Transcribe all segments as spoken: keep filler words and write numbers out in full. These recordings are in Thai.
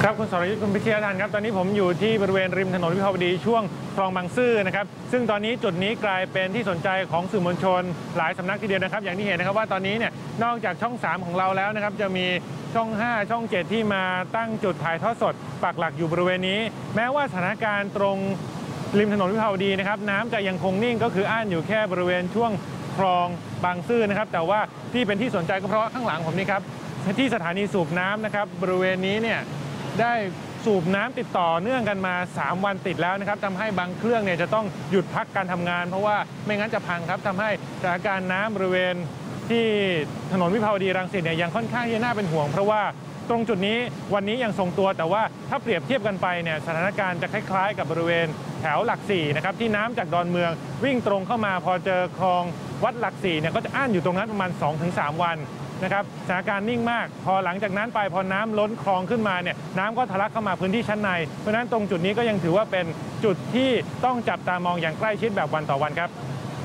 ครับคุณสรยุทธคุณพิเชษฐ์ครับตอนนี้ผมอยู่ที่บริเวณริมถนนวิภาวดีช่วงคลองบางซื่อนะครับซึ่งตอนนี้จุดนี้กลายเป็นที่สนใจของสื่อมวลชนหลายสำนักทีเดียวนะครับอย่างที่เห็นนะครับว่าตอนนี้เนี่ยนอกจากช่องสามของเราแล้วนะครับจะมีช่องห้าช่องเจ็ดที่มาตั้งจุดถ่ายทอดสดปักหลักอยู่บริเวณนี้แม้ว่าสถานการณ์ตรงริมถนนวิภาวดีนะครับน้ำจะยังคงนิ่งก็คืออ้านอยู่แค่บริเวณช่วงคลองบางซื่อนะครับแต่ว่าที่เป็นที่สนใจก็เพราะข้างหลังผมนี่ครับที่สถานีสูบน้ำนะครับบริเวณนี้เนี่ยได้สูบน้ำติดต่อเนื่องกันมาสามวันติดแล้วนะครับทำให้บางเครื่องเนี่ยจะต้องหยุดพักการทำงานเพราะว่าไม่งั้นจะพังครับทำให้สถานการณ์น้ำบริเวณที่ถนนวิภาวดีรังสิตเนี่ยยังค่อนข้างที่น่าเป็นห่วงเพราะว่าตรงจุดนี้วันนี้ยังทรงตัวแต่ว่าถ้าเปรียบเทียบกันไปเนี่ยสถานการณ์จะคล้ายๆกับบริเวณแถวหลักสี่นะครับที่น้ำจากดอนเมืองวิ่งตรงเข้ามาพอเจอคลองวัดหลักสี่เนี่ยก็จะอ้านอยู่ตรงนั้นประมาณ สองถึงสาม วันนะครับสถานการณ์นิ่งมากพอหลังจากนั้นไปพอน้ำล้นคลองขึ้นมาเนี่ยน้ำก็ทะลักเข้ามาพื้นที่ชั้นในเพราะฉะนั้นตรงจุดนี้ก็ยังถือว่าเป็นจุดที่ต้องจับตามองอย่างใกล้ชิดแบบวันต่อวันครับ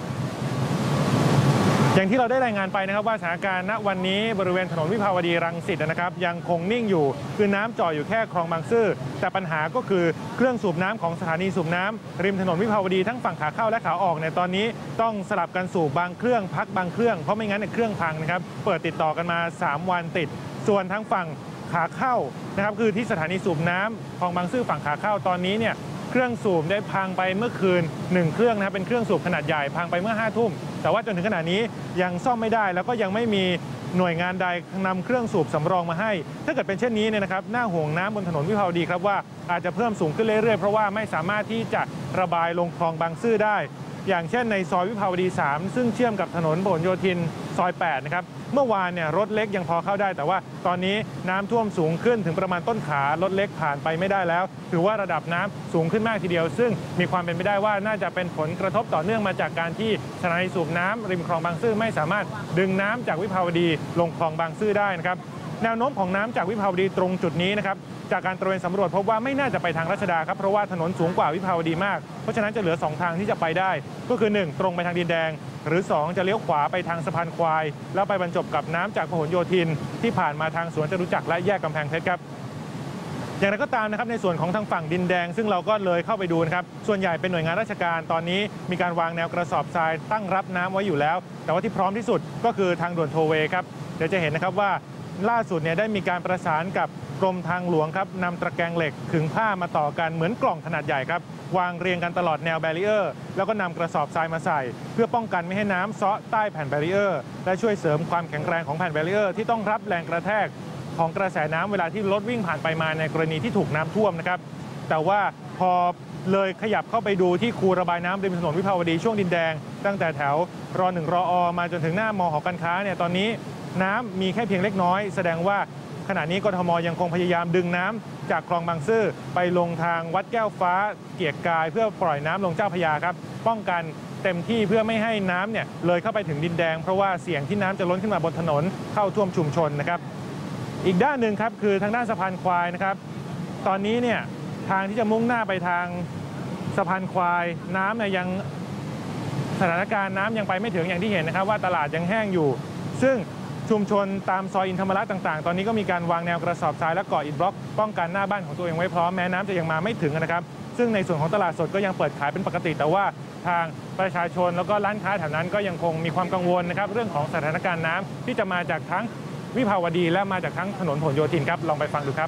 อย่างที่เราได้รายงานไปนะครับว่าสถานการณ์ณวันนี้บริเวณถนนวิภาวดีรังสิตนะครับยังคงนิ่งอยู่คือน้ำจ่ออยู่แค่คลองบางซื่อแต่ปัญหาก็คือเครื่องสูบน้ำของสถานีสูบน้ำริมถนนวิภาวดีทั้งฝั่งขาเข้าและขาออกในตอนนี้ต้องสลับกันสูบบางเครื่องพักบางเครื่องเพราะไม่งั้นเครื่องพังนะครับเปิดติดต่อกันมาสามวันติดส่วนทั้งฝั่งขาเข้านะครับคือที่สถานีสูบน้ำคลองบางซื่อฝั่งขาเข้าตอนนี้เนี่ยเครื่องสูบได้พังไปเมื่อคืนหนึ่งเครื่องนะครับเป็นเครื่องสูบขนาดใหญ่พังไปเมื่อห้าทุ่มแต่ว่าจนถึงขณะนี้ยังซ่อมไม่ได้แล้วก็ยังไม่มีหน่วยงานใดนำเครื่องสูบสำรองมาให้ถ้าเกิดเป็นเช่นนี้เนี่ยนะครับน่าห่วงน้ำบนถนนวิภาวดีครับว่าอาจจะเพิ่มสูงขึ้นเรื่อยๆเพราะว่าไม่สามารถที่จะระบายลงคลองบางซื่อได้อย่างเช่นในซอยวิภาวดีสามซึ่งเชื่อมกับถนนพหลโยธินซอยแปดนะครับเมื่อวานเนี่ยรถเล็กยังพอเข้าได้แต่ว่าตอนนี้น้ำท่วมสูงขึ้นถึงประมาณต้นขารถเล็กผ่านไปไม่ได้แล้วถือว่าระดับน้ำสูงขึ้นมากทีเดียวซึ่งมีความเป็นไปได้ว่าน่าจะเป็นผลกระทบต่อเนื่องมาจากการที่สถานีสูบน้ำริมคลองบางซื่อไม่สามารถดึงน้ำจากวิภาวดีลงคลองบางซื่อได้นะครับแนวโน้มของน้ำจากวิภาวดีตรงจุดนี้นะครับจากการตระเวนสำรวจพบว่าไม่น่าจะไปทางรัชดาครับเพราะว่าถนนสูงกว่าวิภาวดีมากเพราะฉะนั้นจะเหลือสองทางที่จะไปได้ก็คือหนึ่งตรงไปทางดินแดงหรือสองจะเลี้ยวขวาไปทางสะพานควายแล้วไปบรรจบกับน้ำจากพหลโยธินที่ผ่านมาทางสวนจตุจักรและแยกกำแพงเพชรครับอย่างไรก็ตามนะครับในส่วนของทางฝั่งดินแดงซึ่งเราก็เลยเข้าไปดูนะครับส่วนใหญ่เป็นหน่วยงานราชการตอนนี้มีการวางแนวกระสอบทรายตั้งรับน้ำไว้อยู่แล้วแต่ว่าที่พร้อมที่สุดก็คือทางด่วนโทเวครับเดี๋ยวจะเห็นนะครับว่าล่าสุดเนี่ยได้มีการประสานกับกรมทางหลวงครับนำตะแกรงเหล็กขึงผ้ามาต่อกันเหมือนกล่องขนาดใหญ่ครับวางเรียงกันตลอดแนวแบรีเออร์แล้วก็นำกระสอบทรายมาใส่เพื่อป้องกันไม่ให้น้ำเซาะใต้แผ่นแบรีเออร์และช่วยเสริมความแข็งแรงของแผ่นแบรีเออร์ที่ต้องรับแรงกระแทกของกระแสน้ำเวลาที่รถวิ่งผ่านไปมาในกรณีที่ถูกน้ำท่วมนะครับแต่ว่าพอเลยขยับเข้าไปดูที่คูระบายน้ำริมถนนวิภาวดีช่วงดินแดงตั้งแต่แถวรอหนึ่งรออมาจนถึงหน้ามหอการค้าเนี่ยตอนนี้น้ำมีแค่เพียงเล็กน้อยแสดงว่าขณะนี้กทมยังคงพยายามดึงน้ำจากคลองบางซื่อไปลงทางวัดแก้วฟ้าเกียรติกายเพื่อปล่อยน้ำลงเจ้าพระยาครับป้องกันเต็มที่เพื่อไม่ให้น้ำเนี่ยเลยเข้าไปถึงดินแดงเพราะว่าเสี่ยงที่น้ำจะล้นขึ้นมาบนถนนเข้าท่วมชุมชนนะครับอีกด้านหนึ่งครับคือทางด้านสะพานควายนะครับตอนนี้เนี่ยทางที่จะมุ่งหน้าไปทางสะพานควายน้ำเนี่ยยังสถานการณ์น้ำยังไปไม่ถึงอย่างที่เห็นนะครับว่าตลาดยังแห้งอยู่ซึ่งชุมชนตามซอยอินธรรมระต่างๆตอนนี้ก็มีการวางแนวกระสอบทรายและก่ออิฐบล็อกป้องกันหน้าบ้านของตัวเองไว้พร้อมแม้น้ำจะยังมาไม่ถึงนะครับซึ่งในส่วนของตลาดสดก็ยังเปิดขายเป็นปกติแต่ว่าทางประชาชนแล้วก็ร้านค้าแถวนั้นก็ยังคงมีความกังวลนะครับเรื่องของสถานการณ์น้ำที่จะมาจากทั้งวิภาวดีและมาจากทั้งถนนพหลโยธินครับลองไปฟังดูครับ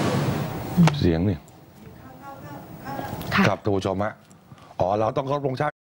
เสียงนี่ครับท่านผู้ชมฮะอ๋อเราต้องเคารพธงชาติ